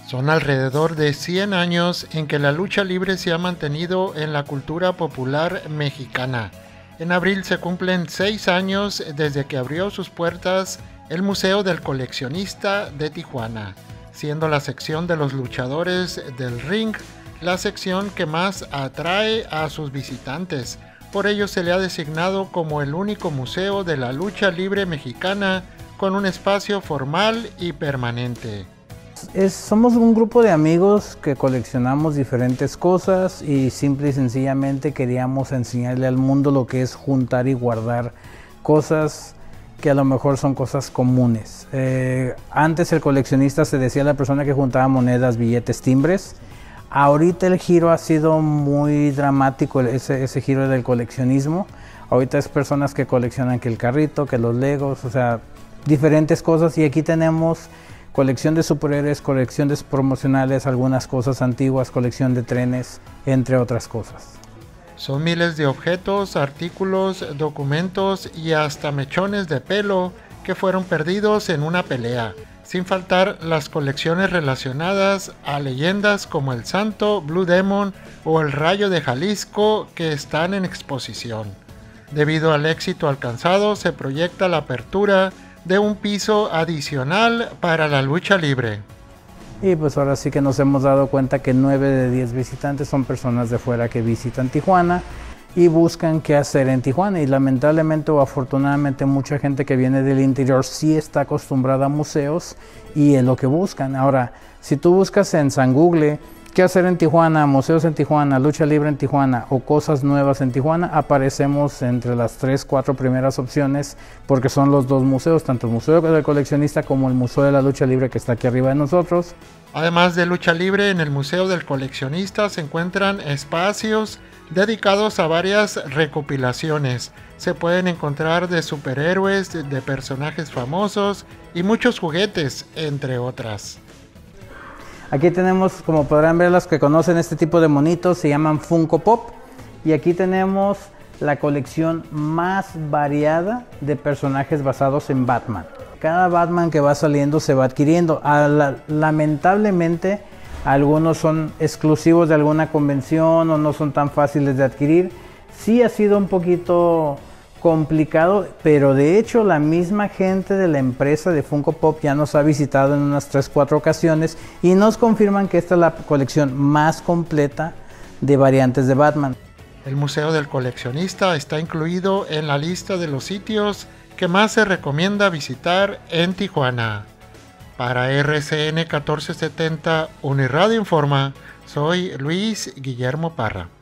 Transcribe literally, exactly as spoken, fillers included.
Son alrededor de cien años en que la lucha libre se ha mantenido en la cultura popular mexicana. En abril se cumplen seis años desde que abrió sus puertas el Museo del Coleccionista de Tijuana, siendo la sección de los luchadores del ring la sección que más atrae a sus visitantes. Por ello se le ha designado como el único museo de la lucha libre mexicana con un espacio formal y permanente. Es, somos un grupo de amigos que coleccionamos diferentes cosas y simple y sencillamente queríamos enseñarle al mundo lo que es juntar y guardar cosas que a lo mejor son cosas comunes. Eh, antes el coleccionista se decía la persona que juntaba monedas, billetes, timbres. Ahorita el giro ha sido muy dramático, ese, ese giro del coleccionismo. Ahorita es personas que coleccionan que el carrito, que los legos, o sea, diferentes cosas. Y aquí tenemos colección de superhéroes, colección de promocionales, algunas cosas antiguas, colección de trenes, entre otras cosas. Son miles de objetos, artículos, documentos y hasta mechones de pelo que fueron perdidos en una pelea, sin faltar las colecciones relacionadas a leyendas como el Santo, Blue Demon o el Rayo de Jalisco que están en exposición. Debido al éxito alcanzado, se proyecta la apertura de un piso adicional para la lucha libre. Y pues ahora sí que nos hemos dado cuenta que nueve de diez visitantes son personas de fuera que visitan Tijuana y buscan qué hacer en Tijuana, y lamentablemente o afortunadamente mucha gente que viene del interior sí está acostumbrada a museos y es lo que buscan. Ahora, si tú buscas en San Google qué hacer en Tijuana, museos en Tijuana, lucha libre en Tijuana o cosas nuevas en Tijuana, aparecemos entre las tres, cuatro primeras opciones porque son los dos museos, tanto el Museo del Coleccionista como el Museo de la Lucha Libre que está aquí arriba de nosotros. Además de lucha libre, en el Museo del Coleccionista se encuentran espacios dedicados a varias recopilaciones. Se pueden encontrar de superhéroes, de personajes famosos y muchos juguetes, entre otras. Aquí tenemos, como podrán ver, los que conocen este tipo de monitos, se llaman Funko Pop. Y aquí tenemos la colección más variada de personajes basados en Batman. Cada Batman que va saliendo se va adquiriendo. A la, lamentablemente, algunos son exclusivos de alguna convención o no son tan fáciles de adquirir. Sí ha sido un poquito complicado, pero de hecho la misma gente de la empresa de Funko Pop ya nos ha visitado en unas tres cuatro ocasiones y nos confirman que esta es la colección más completa de variantes de Batman. El Museo del Coleccionista está incluido en la lista de los sitios que más se recomienda visitar en Tijuana. Para R C N catorce setenta Uniradio Informa, soy Luis Guillermo Parra.